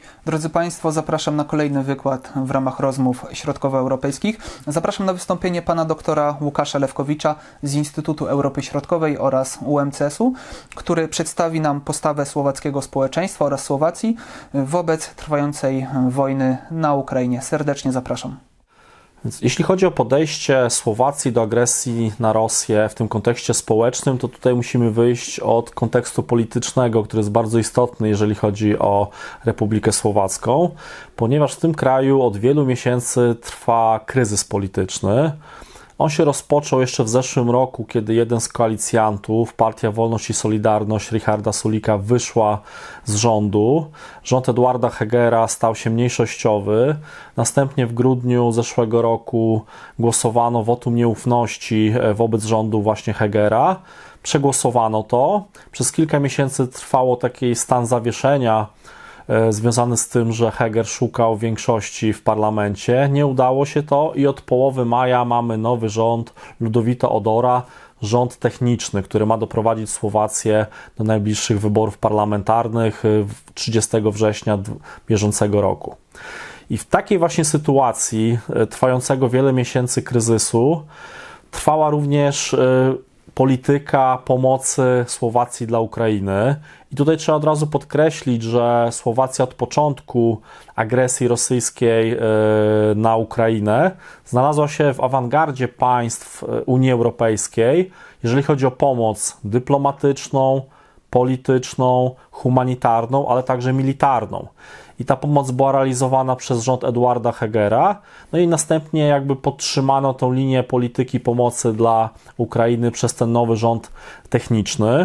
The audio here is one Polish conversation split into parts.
Drodzy Państwo, zapraszam na kolejny wykład w ramach rozmów środkowoeuropejskich. Zapraszam na wystąpienie pana doktora Łukasza Lewkowicza z Instytutu Europy Środkowej oraz UMCS-u, który przedstawi nam postawę słowackiego społeczeństwa oraz Słowacji wobec trwającej wojny na Ukrainie. Serdecznie zapraszam. Więc jeśli chodzi o podejście Słowacji do agresji na Rosję w tym kontekście społecznym, to tutaj musimy wyjść od kontekstu politycznego, który jest bardzo istotny, jeżeli chodzi o Republikę Słowacką, ponieważ w tym kraju od wielu miesięcy trwa kryzys polityczny. On się rozpoczął jeszcze w zeszłym roku, kiedy jeden z koalicjantów, Partia Wolność i Solidarność Richarda Sulika, wyszła z rządu. Rząd Eduarda Hegera stał się mniejszościowy. Następnie w grudniu zeszłego roku głosowano wotum nieufności wobec rządu właśnie Hegera. Przegłosowano to. Przez kilka miesięcy trwało taki stan zawieszenia związany z tym, że Heger szukał większości w parlamencie. Nie udało się to i od połowy maja mamy nowy rząd Ludovita Odora, rząd techniczny, który ma doprowadzić Słowację do najbliższych wyborów parlamentarnych 30 września bieżącego roku. I w takiej właśnie sytuacji trwającego wiele miesięcy kryzysu trwała również polityka pomocy Słowacji dla Ukrainy. I tutaj trzeba od razu podkreślić, że Słowacja od początku agresji rosyjskiej na Ukrainę znalazła się w awangardzie państw Unii Europejskiej, jeżeli chodzi o pomoc dyplomatyczną, polityczną, humanitarną, ale także militarną. I ta pomoc była realizowana przez rząd Eduarda Hegera, no i następnie jakby podtrzymano tą linię polityki pomocy dla Ukrainy przez ten nowy rząd techniczny.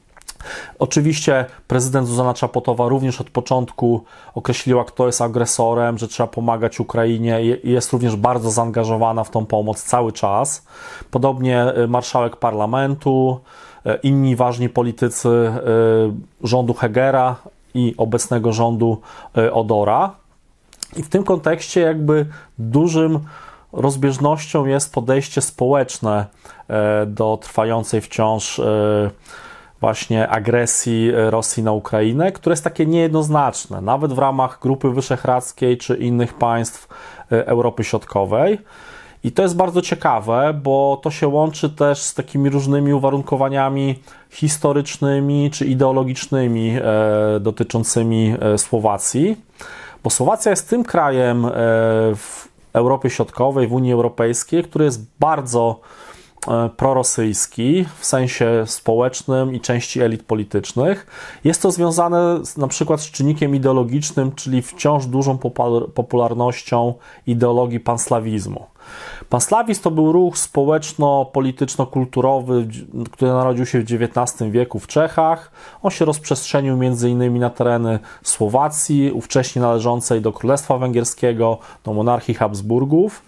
Oczywiście prezydent Zuzana Czapotowa również od początku określiła, kto jest agresorem, że trzeba pomagać Ukrainie i jest również bardzo zaangażowana w tą pomoc cały czas. Podobnie marszałek parlamentu, inni ważni politycy rządu Hegera i obecnego rządu Odora. I w tym kontekście jakby dużym rozbieżnością jest podejście społeczne do trwającej wciąż właśnie agresji Rosji na Ukrainę, które jest takie niejednoznaczne, nawet w ramach Grupy Wyszehradzkiej czy innych państw Europy Środkowej. I to jest bardzo ciekawe, bo to się łączy też z takimi różnymi uwarunkowaniami historycznymi czy ideologicznymi dotyczącymi Słowacji, bo Słowacja jest tym krajem w Europie Środkowej, w Unii Europejskiej, który jest bardzo prorosyjski w sensie społecznym i części elit politycznych. Jest to związane na przykład z czynnikiem ideologicznym, czyli wciąż dużą popularnością ideologii panslawizmu. Panslawizm to był ruch społeczno-polityczno-kulturowy, który narodził się w XIX wieku w Czechach. On się rozprzestrzenił m.in. na tereny Słowacji, ówcześnie należącej do Królestwa Węgierskiego, do monarchii Habsburgów.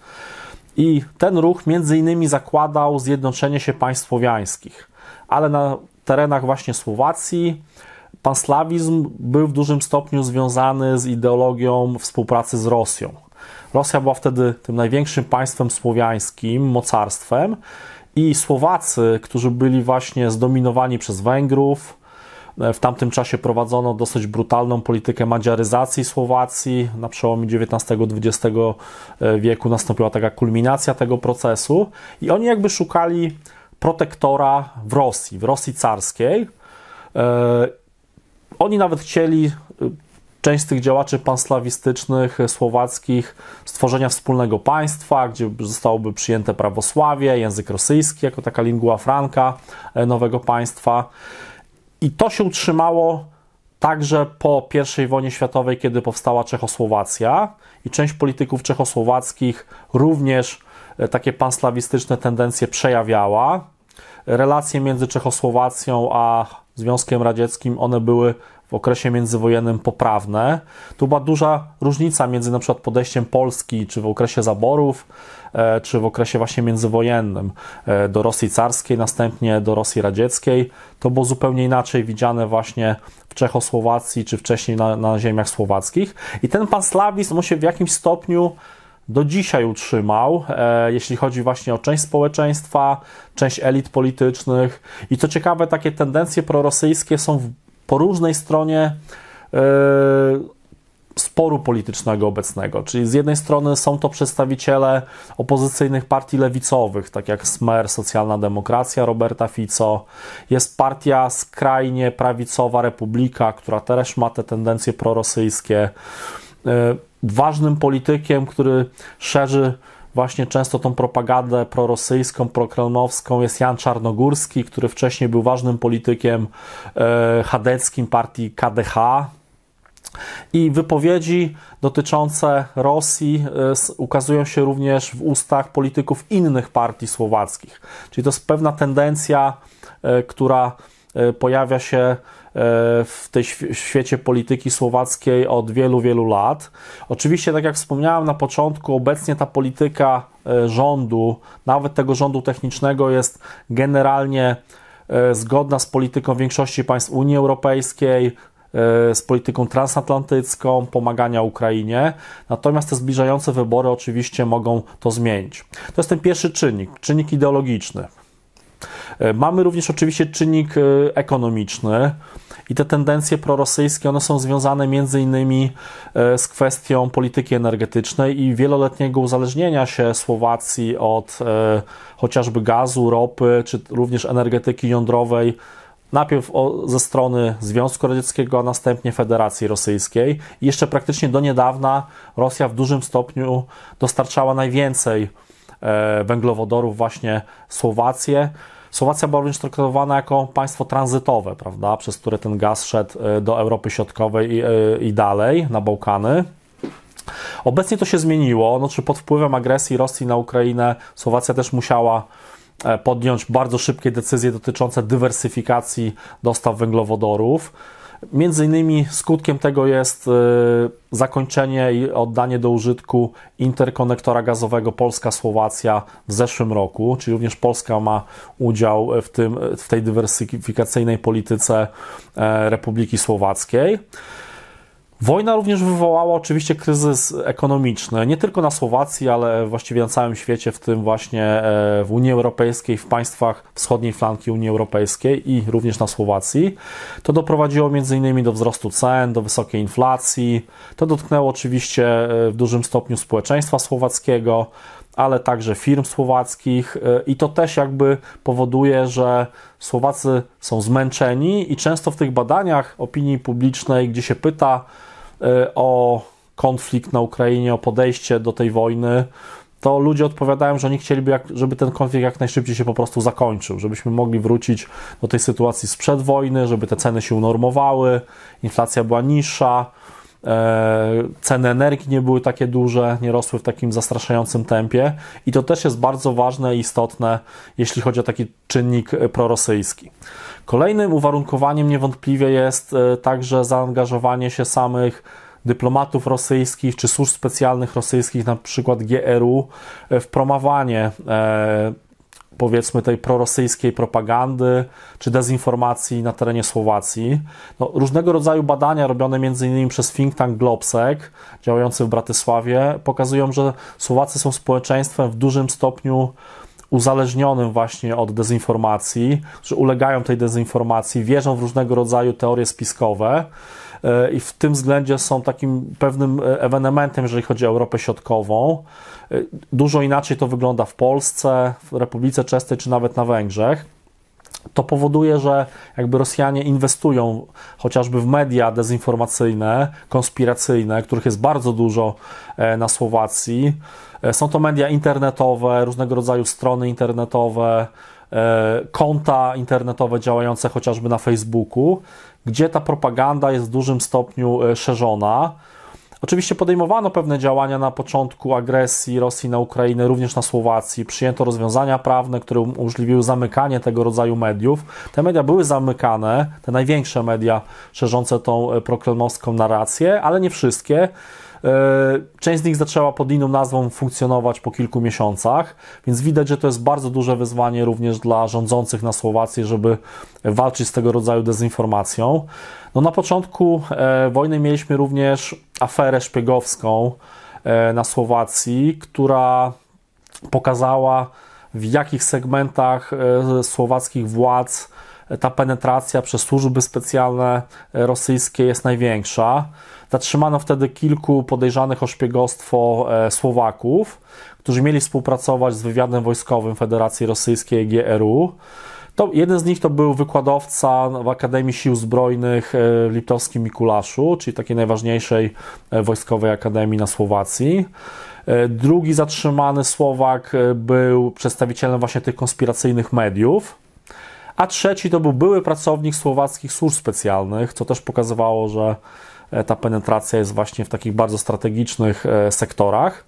I ten ruch między innymi zakładał zjednoczenie się państw słowiańskich. Ale na terenach właśnie Słowacji panslawizm był w dużym stopniu związany z ideologią współpracy z Rosją. Rosja była wtedy tym największym państwem słowiańskim, mocarstwem i Słowacy, którzy byli właśnie zdominowani przez Węgrów, w tamtym czasie prowadzono dosyć brutalną politykę madziaryzacji Słowacji. Na przełomie XIX-XX wieku nastąpiła taka kulminacja tego procesu i oni jakby szukali protektora w Rosji carskiej. Oni nawet chcieli, część z tych działaczy panslawistycznych słowackich, stworzenia wspólnego państwa, gdzie zostałoby przyjęte prawosławie, język rosyjski jako taka lingua franca nowego państwa. I to się utrzymało także po I wojnie światowej, kiedy powstała Czechosłowacja i część polityków czechosłowackich również takie panslawistyczne tendencje przejawiała. Relacje między Czechosłowacją a Związkiem Radzieckim, one były w okresie międzywojennym poprawne. Tu była duża różnica między na przykład podejściem Polski, czy w okresie zaborów, czy w okresie właśnie międzywojennym do Rosji carskiej, następnie do Rosji radzieckiej. To było zupełnie inaczej widziane właśnie w Czechosłowacji, czy wcześniej na ziemiach słowackich. I ten panslawizm, on się w jakimś stopniu do dzisiaj utrzymał, jeśli chodzi właśnie o część społeczeństwa, część elit politycznych. I co ciekawe, takie tendencje prorosyjskie są po różnej stronie sporu politycznego obecnego, czyli z jednej strony są to przedstawiciele opozycyjnych partii lewicowych, tak jak Smer, Socjalna Demokracja Roberta Fico, jest partia skrajnie prawicowa Republika, która też ma te tendencje prorosyjskie. Ważnym politykiem, który szerzy właśnie często tą propagandę prorosyjską, prokremlowską, jest Jan Czarnogórski, który wcześniej był ważnym politykiem chadeckim partii KDH. I wypowiedzi dotyczące Rosji ukazują się również w ustach polityków innych partii słowackich. Czyli to jest pewna tendencja, która pojawia się w tej świecie polityki słowackiej od wielu, wielu lat. Oczywiście, tak jak wspomniałem na początku, obecnie ta polityka rządu, nawet tego rządu technicznego, jest generalnie zgodna z polityką większości państw Unii Europejskiej, z polityką transatlantycką, pomagania Ukrainie. Natomiast te zbliżające wybory oczywiście mogą to zmienić. To jest ten pierwszy czynnik ideologiczny. Mamy również oczywiście czynnik ekonomiczny i te tendencje prorosyjskie, one są związane między innymi z kwestią polityki energetycznej i wieloletniego uzależnienia się Słowacji od chociażby gazu, ropy, czy również energetyki jądrowej, najpierw ze strony Związku Radzieckiego, a następnie Federacji Rosyjskiej. I jeszcze praktycznie do niedawna Rosja w dużym stopniu dostarczała najwięcej węglowodorów właśnie Słowację. Słowacja była również traktowana jako państwo tranzytowe, prawda, przez które ten gaz szedł do Europy Środkowej i dalej, na Bałkany. Obecnie to się zmieniło, czy pod wpływem agresji Rosji na Ukrainę Słowacja też musiała podjąć bardzo szybkie decyzje dotyczące dywersyfikacji dostaw węglowodorów. Między innymi skutkiem tego jest zakończenie i oddanie do użytku interkonektora gazowego Polska-Słowacja w zeszłym roku, czyli również Polska ma udział w tej dywersyfikacyjnej polityce Republiki Słowackiej. Wojna również wywołała oczywiście kryzys ekonomiczny, nie tylko na Słowacji, ale właściwie na całym świecie, w tym właśnie w Unii Europejskiej, w państwach wschodniej flanki Unii Europejskiej i również na Słowacji. To doprowadziło m.in. do wzrostu cen, do wysokiej inflacji. To dotknęło oczywiście w dużym stopniu społeczeństwa słowackiego, ale także firm słowackich i to też jakby powoduje, że Słowacy są zmęczeni i często w tych badaniach opinii publicznej, gdzie się pyta o konflikt na Ukrainie, o podejście do tej wojny, to ludzie odpowiadają, że oni chcieliby, żeby ten konflikt jak najszybciej się po prostu zakończył, żebyśmy mogli wrócić do tej sytuacji sprzed wojny, żeby te ceny się unormowały, inflacja była niższa, ceny energii nie były takie duże, nie rosły w takim zastraszającym tempie i to też jest bardzo ważne i istotne, jeśli chodzi o taki czynnik prorosyjski. Kolejnym uwarunkowaniem niewątpliwie jest także zaangażowanie się samych dyplomatów rosyjskich czy służb specjalnych rosyjskich, na przykład GRU, w promowanie powiedzmy tej prorosyjskiej propagandy czy dezinformacji na terenie Słowacji. Różnego rodzaju badania robione m.in. przez think tank Globsec, działający w Bratysławie, pokazują, że Słowacy są społeczeństwem w dużym stopniu uzależnionym właśnie od dezinformacji, że ulegają tej dezinformacji, wierzą w różnego rodzaju teorie spiskowe i w tym względzie są takim pewnym ewenementem, jeżeli chodzi o Europę Środkową. Dużo inaczej to wygląda w Polsce, w Republice Czeskej czy nawet na Węgrzech. To powoduje, że jakby Rosjanie inwestują chociażby w media dezinformacyjne, konspiracyjne, których jest bardzo dużo na Słowacji. Są to media internetowe, różnego rodzaju strony internetowe, konta internetowe działające chociażby na Facebooku, gdzie ta propaganda jest w dużym stopniu szerzona. Oczywiście podejmowano pewne działania na początku agresji Rosji na Ukrainę, również na Słowacji. Przyjęto rozwiązania prawne, które umożliwiły zamykanie tego rodzaju mediów. Te media były zamykane, te największe media szerzące tą prokremlowską narrację, ale nie wszystkie. Część z nich zaczęła pod inną nazwą funkcjonować po kilku miesiącach, więc widać, że to jest bardzo duże wyzwanie również dla rządzących na Słowacji, żeby walczyć z tego rodzaju dezinformacją. Na początku wojny mieliśmy również aferę szpiegowską na Słowacji, która pokazała, w jakich segmentach słowackich władz ta penetracja przez służby specjalne rosyjskie jest największa. Zatrzymano wtedy kilku podejrzanych o szpiegostwo Słowaków, którzy mieli współpracować z wywiadem wojskowym Federacji Rosyjskiej GRU. Jeden z nich to był wykładowca w Akademii Sił Zbrojnych w Liptowskim Mikulaszu, czyli takiej najważniejszej wojskowej akademii na Słowacji. Drugi zatrzymany Słowak był przedstawicielem właśnie tych konspiracyjnych mediów, a trzeci to był były pracownik słowackich służb specjalnych, co też pokazywało, że ta penetracja jest właśnie w takich bardzo strategicznych sektorach.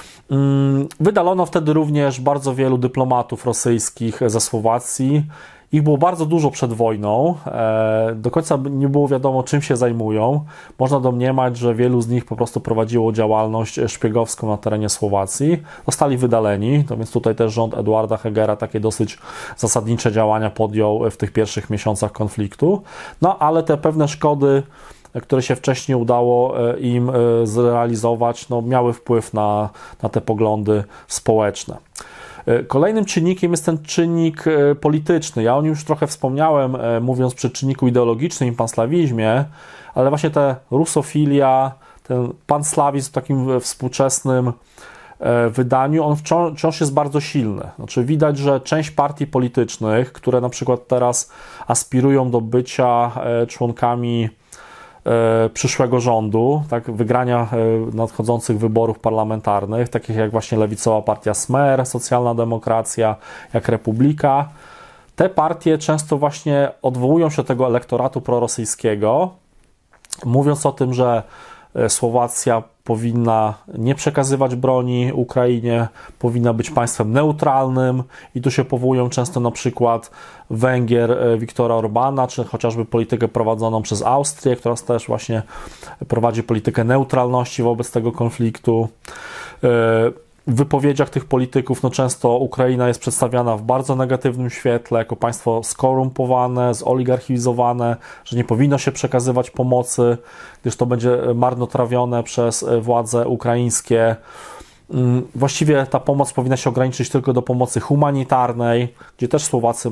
Wydalono wtedy również bardzo wielu dyplomatów rosyjskich ze Słowacji. Ich było bardzo dużo przed wojną. Do końca nie było wiadomo, czym się zajmują. Można domniemać, że wielu z nich po prostu prowadziło działalność szpiegowską na terenie Słowacji. Zostali wydaleni, to więc tutaj też rząd Eduarda Hegera takie dosyć zasadnicze działania podjął w tych pierwszych miesiącach konfliktu. No ale te pewne szkody, które się wcześniej udało im zrealizować, no, miały wpływ na te poglądy społeczne. Kolejnym czynnikiem jest ten czynnik polityczny. Ja o nim już trochę wspomniałem, mówiąc przy czynniku ideologicznym i panslawizmie, ale właśnie ta rusofilia, ten panslawizm w takim współczesnym wydaniu, on wciąż jest bardzo silny. Znaczy widać, że część partii politycznych, które na przykład teraz aspirują do bycia członkami przyszłego rządu, tak, wygrania nadchodzących wyborów parlamentarnych, takich jak właśnie lewicowa partia Smer, Socjalna Demokracja, jak Republika. Te partie często właśnie odwołują się do tego elektoratu prorosyjskiego, mówiąc o tym, że Słowacja powinna nie przekazywać broni Ukrainie, powinna być państwem neutralnym i tu się powołują często na przykład Węgier Viktora Orbana, czy chociażby politykę prowadzoną przez Austrię, która też właśnie prowadzi politykę neutralności wobec tego konfliktu. W wypowiedziach tych polityków no często Ukraina jest przedstawiana w bardzo negatywnym świetle, jako państwo skorumpowane, zoligarchizowane, że nie powinno się przekazywać pomocy, gdyż to będzie marnotrawione przez władze ukraińskie. Właściwie ta pomoc powinna się ograniczyć tylko do pomocy humanitarnej, gdzie też Słowacy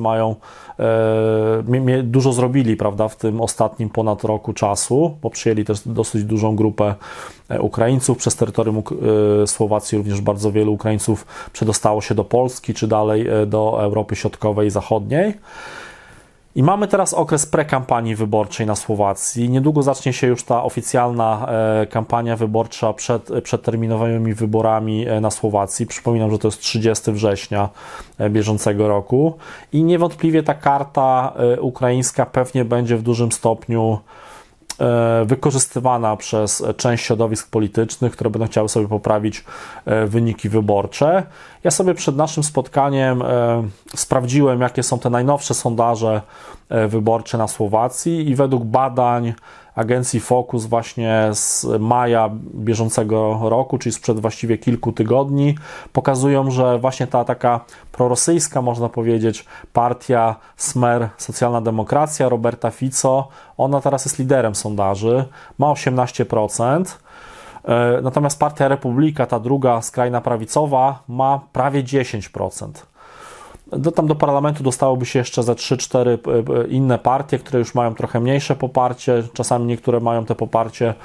dużo zrobili, prawda, w tym ostatnim ponad roku czasu, bo przyjęli też dosyć dużą grupę Ukraińców. Przez terytorium Słowacji również bardzo wielu Ukraińców przedostało się do Polski, czy dalej do Europy Środkowej i Zachodniej. I mamy teraz okres prekampanii wyborczej na Słowacji. Niedługo zacznie się już ta oficjalna kampania wyborcza przed terminowymi wyborami na Słowacji. Przypominam, że to jest 30 września bieżącego roku. I niewątpliwie ta karta ukraińska pewnie będzie w dużym stopniu wykorzystywana przez część środowisk politycznych, które będą chciały sobie poprawić wyniki wyborcze. Ja sobie przed naszym spotkaniem sprawdziłem, jakie są te najnowsze sondaże wyborcze na Słowacji i według badań agencji Focus właśnie z maja bieżącego roku, czyli sprzed właściwie kilku tygodni, pokazują, że właśnie ta taka prorosyjska, można powiedzieć, partia Smer, Socjalna Demokracja, Roberta Fico, ona teraz jest liderem sondaży, ma 18%, natomiast partia Republika, ta druga skrajna prawicowa, ma prawie 10%. Tam do parlamentu dostałoby się jeszcze ze 3-4 inne partie, które już mają trochę mniejsze poparcie. Czasami niektóre mają te poparcie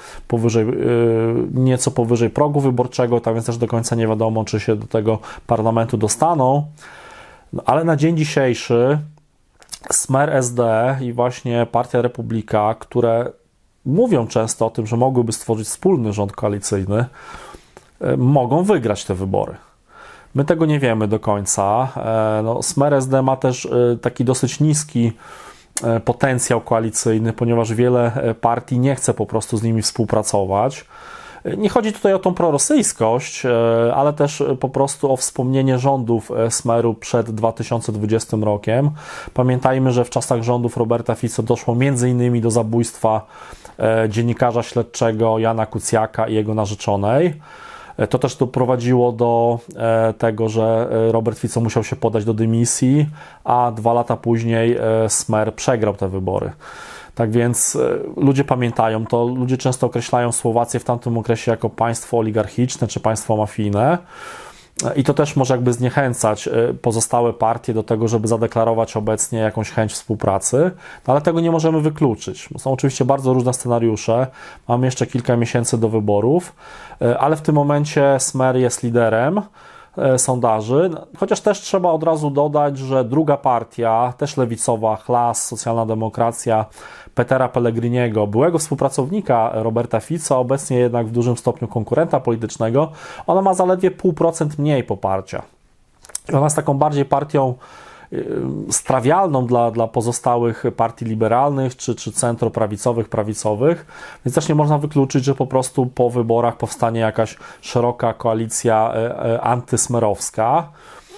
nieco powyżej progu wyborczego, tak więc też do końca nie wiadomo, czy się do tego parlamentu dostaną. No, ale na dzień dzisiejszy Smer SD i właśnie partia Republika, które mówią często o tym, że mogłyby stworzyć wspólny rząd koalicyjny, mogą wygrać te wybory. My tego nie wiemy do końca. No, Smer SD ma też taki dosyć niski potencjał koalicyjny, ponieważ wiele partii nie chce po prostu z nimi współpracować. Nie chodzi tutaj o tą prorosyjskość, ale też po prostu o wspomnienie rządów Smeru przed 2020 rokiem. Pamiętajmy, że w czasach rządów Roberta Fico doszło m.in. do zabójstwa dziennikarza śledczego Jana Kucjaka i jego narzeczonej. To też doprowadziło do tego, że Robert Fico musiał się podać do dymisji, a 2 lata później Smer przegrał te wybory. Tak więc ludzie pamiętają to, ludzie często określają Słowację w tamtym okresie jako państwo oligarchiczne czy państwo mafijne. I to też może jakby zniechęcać pozostałe partie do tego, żeby zadeklarować obecnie jakąś chęć współpracy, no ale tego nie możemy wykluczyć. Są oczywiście bardzo różne scenariusze, mamy jeszcze kilka miesięcy do wyborów, ale w tym momencie Smer jest liderem sondaży, chociaż też trzeba od razu dodać, że druga partia, też lewicowa, Hlas, Socjalna Demokracja, Petera Pellegriniego, byłego współpracownika Roberta Fica, obecnie jednak w dużym stopniu konkurenta politycznego, ona ma zaledwie 0,5% mniej poparcia. Ona jest taką bardziej partią strawialną dla pozostałych partii liberalnych czy centroprawicowych, prawicowych, więc też nie można wykluczyć, że po prostu po wyborach powstanie jakaś szeroka koalicja antysmerowska.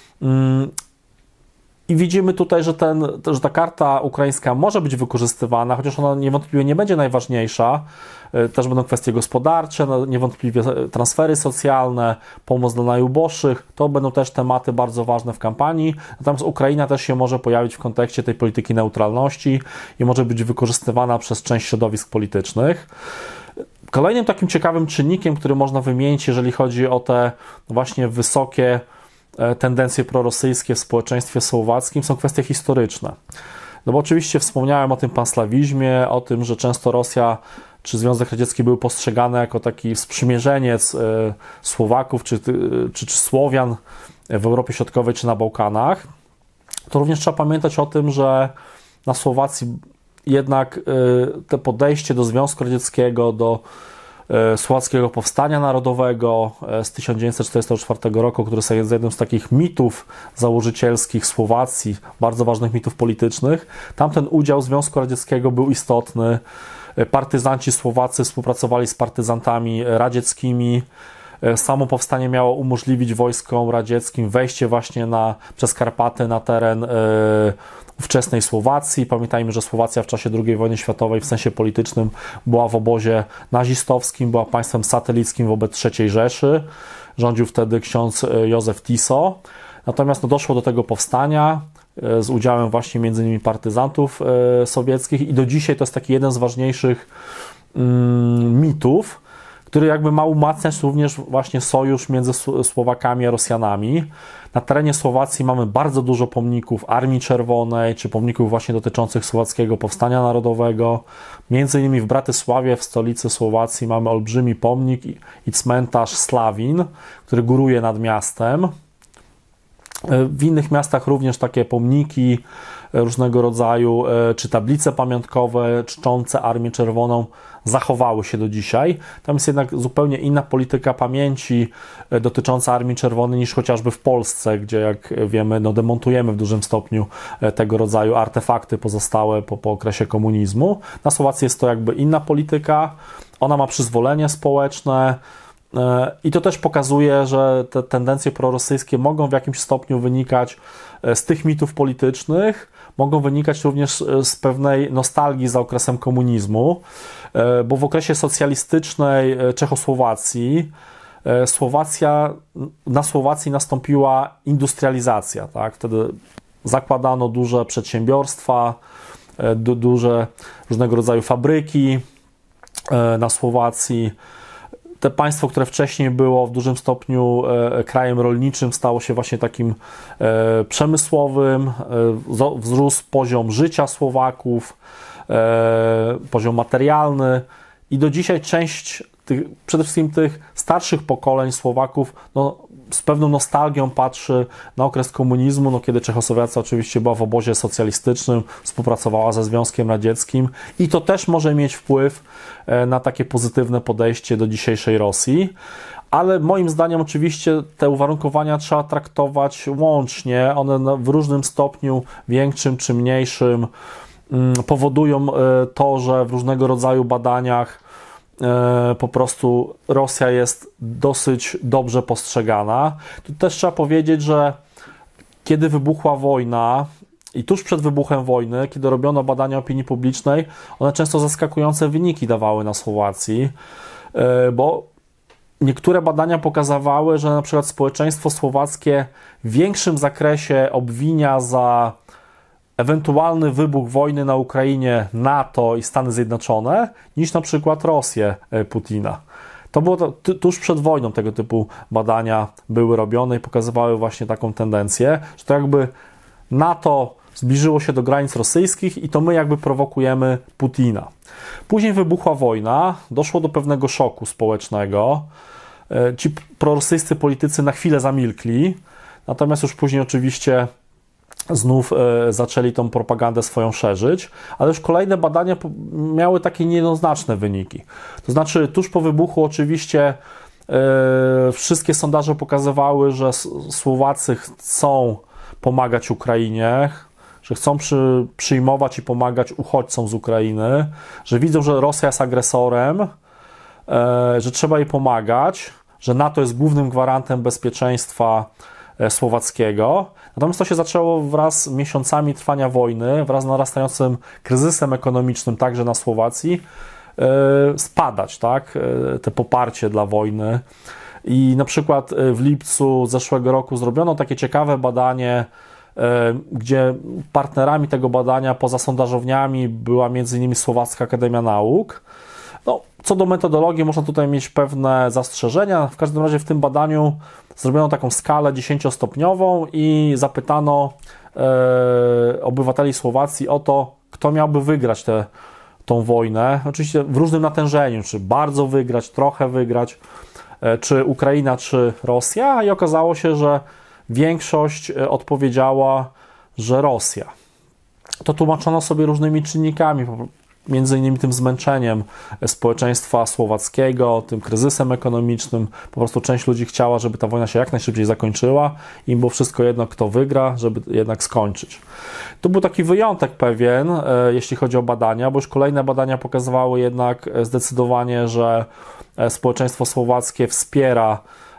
I widzimy tutaj, że ta karta ukraińska może być wykorzystywana, chociaż ona niewątpliwie nie będzie najważniejsza. Też będą kwestie gospodarcze, niewątpliwie transfery socjalne, pomoc dla najuboższych. To będą też tematy bardzo ważne w kampanii. Natomiast Ukraina też się może pojawić w kontekście tej polityki neutralności i może być wykorzystywana przez część środowisk politycznych. Kolejnym takim ciekawym czynnikiem, który można wymienić, jeżeli chodzi o te właśnie wysokie tendencje prorosyjskie w społeczeństwie słowackim, są kwestie historyczne. No bo oczywiście wspomniałem o tym panslawizmie, o tym, że często Rosja czy Związek Radziecki były postrzegane jako taki sprzymierzeniec Słowaków czy Słowian w Europie Środkowej czy na Bałkanach. To również trzeba pamiętać o tym, że na Słowacji jednak te podejście do Związku Radzieckiego, do Słowackiego Powstania Narodowego z 1944 roku, który jest jednym z takich mitów założycielskich Słowacji, bardzo ważnych mitów politycznych. Tamten udział Związku Radzieckiego był istotny. Partyzanci Słowacy współpracowali z partyzantami radzieckimi. Samo powstanie miało umożliwić wojskom radzieckim wejście właśnie przez Karpaty na teren ówczesnej Słowacji. Pamiętajmy, że Słowacja w czasie II wojny światowej w sensie politycznym była w obozie nazistowskim, była państwem satelickim wobec III Rzeszy. Rządził wtedy ksiądz Józef Tiso. Natomiast doszło do tego powstania z udziałem właśnie między innymi partyzantów sowieckich i do dzisiaj to jest taki jeden z ważniejszych mitów, który jakby ma umacniać również właśnie sojusz między Słowakami a Rosjanami. Na terenie Słowacji mamy bardzo dużo pomników Armii Czerwonej, czy pomników właśnie dotyczących Słowackiego Powstania Narodowego. Między innymi w Bratysławie, w stolicy Słowacji, mamy olbrzymi pomnik i cmentarz Slawin, który góruje nad miastem. W innych miastach również takie pomniki różnego rodzaju, czy tablice pamiątkowe czczące Armię Czerwoną zachowały się do dzisiaj. Tam jest jednak zupełnie inna polityka pamięci dotycząca Armii Czerwonej niż chociażby w Polsce, gdzie jak wiemy, demontujemy w dużym stopniu tego rodzaju artefakty pozostałe po okresie komunizmu. Na Słowacji jest to jakby inna polityka, ona ma przyzwolenie społeczne, i to też pokazuje, że te tendencje prorosyjskie mogą w jakimś stopniu wynikać z tych mitów politycznych, mogą wynikać również z pewnej nostalgii za okresem komunizmu, bo w okresie socjalistycznej Czechosłowacji na Słowacji nastąpiła industrializacja. Tak? Wtedy zakładano duże przedsiębiorstwa, duże różnego rodzaju fabryki na Słowacji. Te państwo, które wcześniej było w dużym stopniu krajem rolniczym, stało się właśnie takim przemysłowym. Wzrósł poziom życia Słowaków, poziom materialny i do dzisiaj część przede wszystkim tych starszych pokoleń Słowaków z pewną nostalgią patrzy na okres komunizmu, kiedy Czechosłowacja oczywiście była w obozie socjalistycznym, współpracowała ze Związkiem Radzieckim i to też może mieć wpływ na takie pozytywne podejście do dzisiejszej Rosji. Ale moim zdaniem oczywiście te uwarunkowania trzeba traktować łącznie. One w różnym stopniu, większym czy mniejszym, powodują to, że w różnego rodzaju badaniach po prostu Rosja jest dosyć dobrze postrzegana. Tu też trzeba powiedzieć, że kiedy wybuchła wojna i tuż przed wybuchem wojny, kiedy robiono badania opinii publicznej, one często zaskakujące wyniki dawały na Słowacji, bo niektóre badania pokazywały, że na przykład społeczeństwo słowackie w większym zakresie obwinia za ewentualny wybuch wojny na Ukrainie NATO i Stany Zjednoczone, niż na przykład Rosję Putina. To było tuż przed wojną tego typu badania były robione i pokazywały właśnie taką tendencję, że to jakby NATO zbliżyło się do granic rosyjskich i to my jakby prowokujemy Putina. Później wybuchła wojna, doszło do pewnego szoku społecznego. Ci prorosyjscy politycy na chwilę zamilkli, natomiast już później oczywiście znów zaczęli tą propagandę swoją szerzyć, ale już kolejne badania miały takie niejednoznaczne wyniki. To znaczy tuż po wybuchu oczywiście wszystkie sondaże pokazywały, że Słowacy chcą pomagać Ukrainie, że chcą przyjmować i pomagać uchodźcom z Ukrainy, że widzą, że Rosja jest agresorem, że trzeba jej pomagać, że NATO jest głównym gwarantem bezpieczeństwa słowackiego. Natomiast to się zaczęło wraz z miesiącami trwania wojny, wraz z narastającym kryzysem ekonomicznym także na Słowacji, spadać, tak? Te poparcie dla wojny. I na przykład w lipcu zeszłego roku zrobiono takie ciekawe badanie, gdzie partnerami tego badania poza sondażowniami była m.in. Słowacka Akademia Nauk. No, co do metodologii można tutaj mieć pewne zastrzeżenia. W każdym razie w tym badaniu zrobiono taką skalę 10-stopniową i zapytano obywateli Słowacji o to, kto miałby wygrać tą wojnę. Oczywiście w różnym natężeniu, czy bardzo wygrać, trochę wygrać, czy Ukraina, czy Rosja. I okazało się, że większość odpowiedziała, że Rosja. To tłumaczono sobie różnymi czynnikami, między innymi tym zmęczeniem społeczeństwa słowackiego, tym kryzysem ekonomicznym. Po prostu część ludzi chciała, żeby ta wojna się jak najszybciej zakończyła. Im było wszystko jedno, kto wygra, żeby jednak skończyć. To był taki wyjątek pewien, jeśli chodzi o badania, bo już kolejne badania pokazywały jednak zdecydowanie, że społeczeństwo słowackie wspiera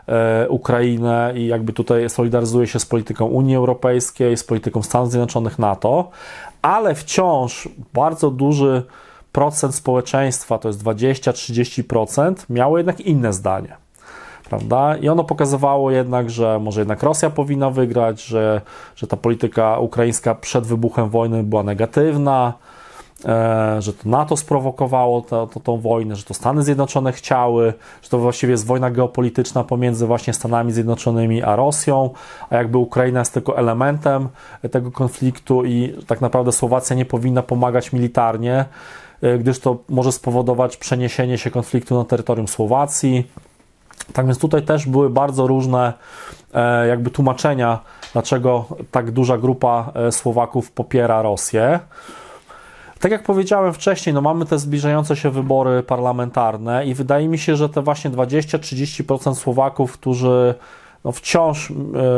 Ukrainę i jakby tutaj solidaryzuje się z polityką Unii Europejskiej, z polityką Stanów Zjednoczonych, NATO, ale wciąż bardzo duży procent społeczeństwa, to jest 20-30%, miało jednak inne zdanie, prawda? I ono pokazywało jednak, że może jednak Rosja powinna wygrać, że ta polityka ukraińska przed wybuchem wojny była negatywna, że to NATO sprowokowało tą wojnę, że to Stany Zjednoczone chciały, że to właściwie jest wojna geopolityczna pomiędzy właśnie Stanami Zjednoczonymi a Rosją, a jakby Ukraina jest tylko elementem tego konfliktu i tak naprawdę Słowacja nie powinna pomagać militarnie, gdyż to może spowodować przeniesienie się konfliktu na terytorium Słowacji. Tak więc tutaj też były bardzo różne jakby tłumaczenia, dlaczego tak duża grupa Słowaków popiera Rosję. Tak jak powiedziałem wcześniej, no mamy te zbliżające się wybory parlamentarne i wydaje mi się, że te właśnie 20-30% Słowaków, którzy no wciąż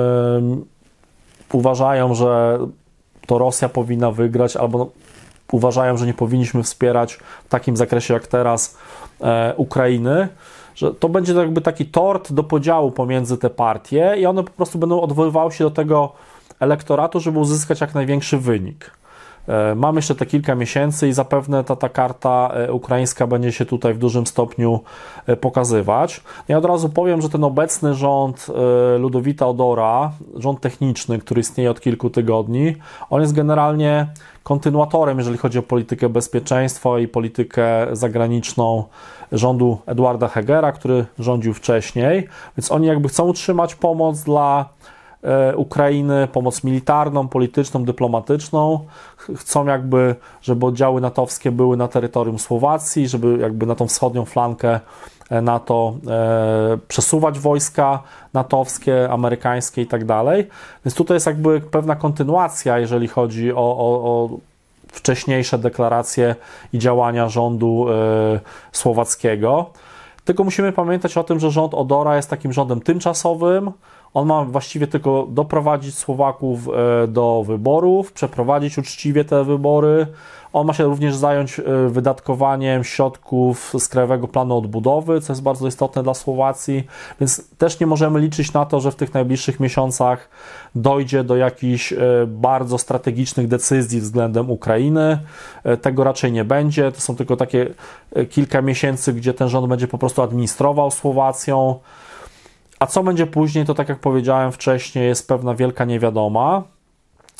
uważają, że to Rosja powinna wygrać, albo uważają, że nie powinniśmy wspierać w takim zakresie jak teraz Ukrainy, że to będzie jakby taki tort do podziału pomiędzy te partie i one po prostu będą odwoływały się do tego elektoratu, żeby uzyskać jak największy wynik. Mam jeszcze te kilka miesięcy i zapewne ta karta ukraińska będzie się tutaj w dużym stopniu pokazywać. Ja od razu powiem, że ten obecny rząd Ludowita Odora, rząd techniczny, który istnieje od kilku tygodni, on jest generalnie kontynuatorem, jeżeli chodzi o politykę bezpieczeństwa i politykę zagraniczną rządu Eduarda Hegera, który rządził wcześniej, więc oni jakby chcą utrzymać pomoc dla Ukrainy, pomoc militarną, polityczną, dyplomatyczną. Chcą jakby, żeby oddziały natowskie były na terytorium Słowacji, żeby jakby na tą wschodnią flankę NATO przesuwać wojska natowskie, amerykańskie i tak dalej. Więc tutaj jest jakby pewna kontynuacja, jeżeli chodzi o wcześniejsze deklaracje i działania rządu słowackiego. Tylko musimy pamiętać o tym, że rząd Odora jest takim rządem tymczasowym. On ma właściwie tylko doprowadzić Słowaków do wyborów, przeprowadzić uczciwie te wybory. On ma się również zająć wydatkowaniem środków z Krajowego Planu Odbudowy, co jest bardzo istotne dla Słowacji, więc też nie możemy liczyć na to, że w tych najbliższych miesiącach dojdzie do jakichś bardzo strategicznych decyzji względem Ukrainy. Tego raczej nie będzie. To są tylko takie kilka miesięcy, gdzie ten rząd będzie po prostu administrował Słowacją. A co będzie później, to tak jak powiedziałem wcześniej, jest pewna wielka niewiadoma.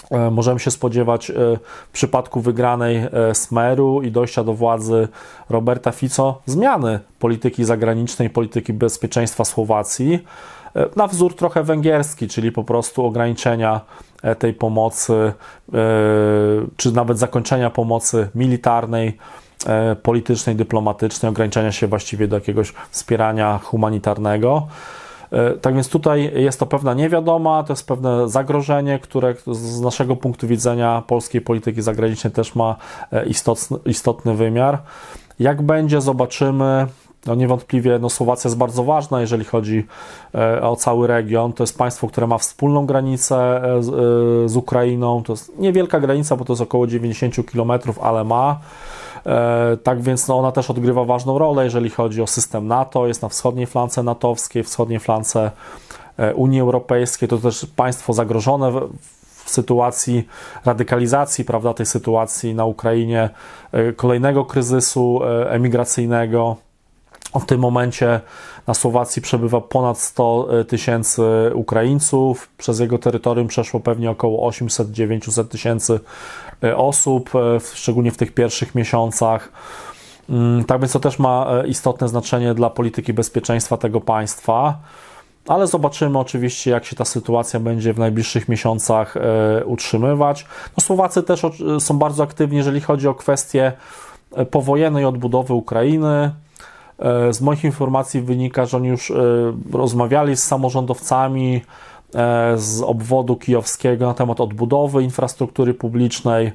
możemy się spodziewać w przypadku wygranej Smeru i dojścia do władzy Roberta Fico zmiany polityki zagranicznej, polityki bezpieczeństwa Słowacji na wzór trochę węgierski, czyli po prostu ograniczenia tej pomocy, czy nawet zakończenia pomocy militarnej, politycznej, dyplomatycznej, ograniczenia się właściwie do jakiegoś wspierania humanitarnego. Tak więc tutaj jest to pewna niewiadoma, to jest pewne zagrożenie, które z naszego punktu widzenia polskiej polityki zagranicznej też ma istotny wymiar. Jak będzie, zobaczymy. No niewątpliwie Słowacja jest bardzo ważna, jeżeli chodzi o cały region. To jest państwo, które ma wspólną granicę z Ukrainą. To jest niewielka granica, bo to jest około 90 km, ale ma. Tak więc ona też odgrywa ważną rolę, jeżeli chodzi o system NATO. Jest na wschodniej flance natowskiej, wschodniej flance Unii Europejskiej. To też państwo zagrożone w sytuacji radykalizacji, prawda, tej sytuacji na Ukrainie, kolejnego kryzysu emigracyjnego. W tym momencie na Słowacji przebywa ponad 100 000 Ukraińców. Przez jego terytorium przeszło pewnie około 800-900 000 osób, szczególnie w tych pierwszych miesiącach. Tak więc to też ma istotne znaczenie dla polityki bezpieczeństwa tego państwa. Ale zobaczymy oczywiście, jak się ta sytuacja będzie w najbliższych miesiącach utrzymywać. Słowacy też są bardzo aktywni, jeżeli chodzi o kwestie powojennej odbudowy Ukrainy. Z moich informacji wynika, że oni już rozmawiali z samorządowcami z obwodu kijowskiego na temat odbudowy infrastruktury publicznej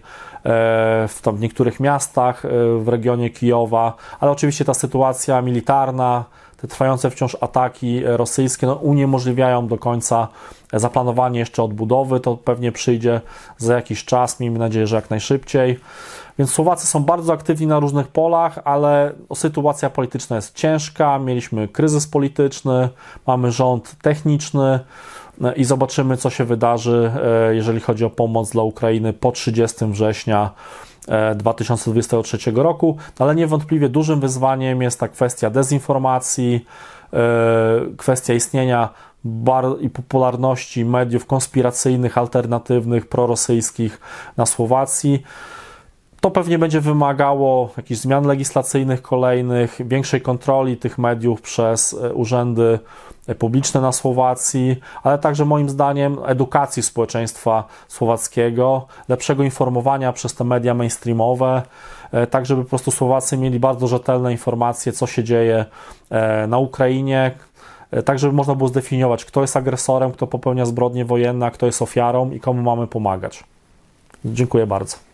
w niektórych miastach w regionie Kijowa, ale oczywiście ta sytuacja militarna, te trwające wciąż ataki rosyjskie uniemożliwiają do końca zaplanowanie jeszcze odbudowy. To pewnie przyjdzie za jakiś czas, miejmy nadzieję, że jak najszybciej. Więc Słowacy są bardzo aktywni na różnych polach, ale sytuacja polityczna jest ciężka. Mieliśmy kryzys polityczny, mamy rząd techniczny i zobaczymy, co się wydarzy, jeżeli chodzi o pomoc dla Ukrainy po 30 września 2023 roku, ale niewątpliwie dużym wyzwaniem jest ta kwestia dezinformacji, kwestia istnienia i popularności mediów konspiracyjnych, alternatywnych, prorosyjskich na Słowacji. To pewnie będzie wymagało jakichś zmian legislacyjnych kolejnych, większej kontroli tych mediów przez urzędy publiczne na Słowacji, ale także moim zdaniem edukacji społeczeństwa słowackiego, lepszego informowania przez te media mainstreamowe, tak żeby po prostu Słowacy mieli bardzo rzetelne informacje, co się dzieje na Ukrainie, tak żeby można było zdefiniować, kto jest agresorem, kto popełnia zbrodnie wojenne, a kto jest ofiarą i komu mamy pomagać. Dziękuję bardzo.